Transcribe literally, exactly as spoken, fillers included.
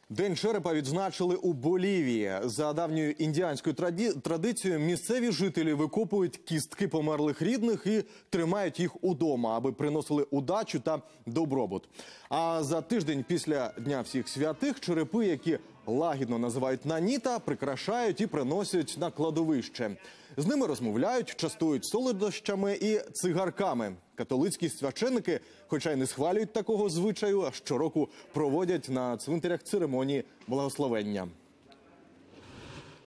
День черепа відзначили у Болівії. За давньою індіанською траді... традицією місцеві жителі викопують кістки померлих рідних і тримають їх удома, аби приносили удачу та добробут. А за тиждень після Дня всіх святих черепи, які лагідно називають наніта, прикрашають і приносять на кладовище. З ними розмовляють, частують солодощами і цигарками. Католицькі священники, хоча й не схвалюють такого звичаю, щороку проводять на цвинтарях церемонії благословення.